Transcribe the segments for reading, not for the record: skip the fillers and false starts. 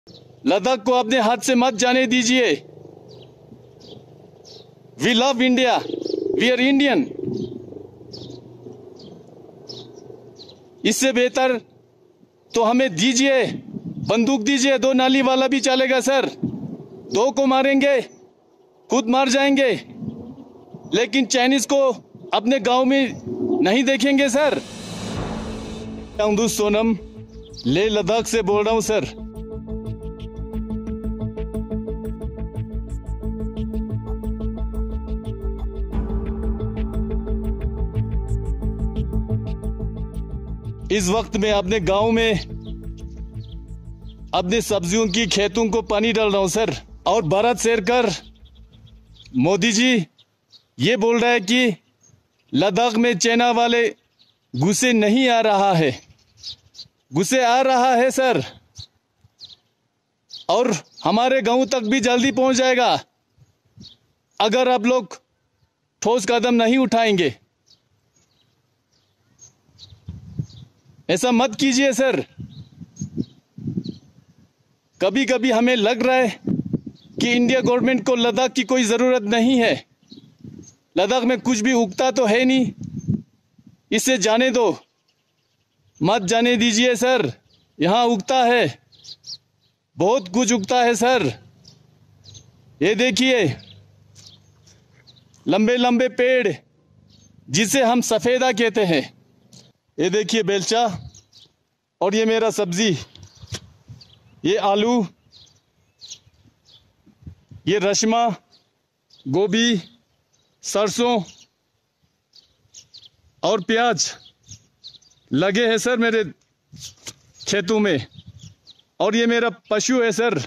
लद्दाख को अपने हाथ से मत जाने दीजिए। We love India, we are Indian. इससे बेहतर तो हमें दीजिए, बंदूक दीजिए, 2 नाली वाला भी चलेगा सर। 2 को मारेंगे, खुद मार जाएंगे, लेकिन चाइनीज को अपने गांव में नहीं देखेंगे सर। सोनम, लेह लद्दाख से बोल रहा हूं सर। इस वक्त मैं अपने गांव में अपने सब्जियों की खेतों को पानी डाल रहा हूं सर। और भारत सरकार, मोदी जी ये बोल रहा है कि लद्दाख में चाइना वाले घुसे नहीं आ रहा है, घुसे आ रहा है सर। और हमारे गांव तक भी जल्दी पहुंच जाएगा अगर आप लोग ठोस कदम नहीं उठाएंगे। ऐसा मत कीजिए सर। कभी कभी हमें लग रहा है कि इंडिया गवर्नमेंट को लद्दाख की कोई जरूरत नहीं है। लद्दाख में कुछ भी उगता तो है नहीं, इसे जाने दो, मत जाने दीजिए सर। यहां उगता है, बहुत कुछ उगता है सर। ये देखिए लंबे लंबे पेड़ जिसे हम सफेदा कहते हैं। ये देखिए बेलचा, और ये मेरा सब्जी, ये आलू, ये रशमा, गोभी, सरसों और प्याज लगे हैं सर मेरे खेतों में। और ये मेरा पशु है सर।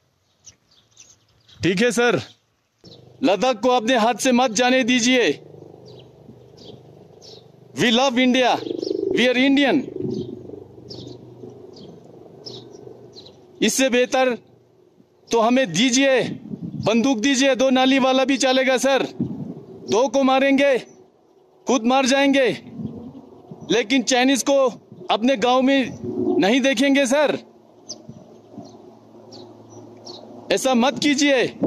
ठीक है सर, लद्दाख को अपने हाथ से मत जाने दीजिए। We love India, we are Indian. इससे बेहतर तो हमें दीजिए, बंदूक दीजिए, 2 नाली वाला भी चलेगा सर। 2 को मारेंगे, खुद मार जाएंगे, लेकिन चाइनीज को अपने गांव में नहीं देखेंगे सर। ऐसा मत कीजिए।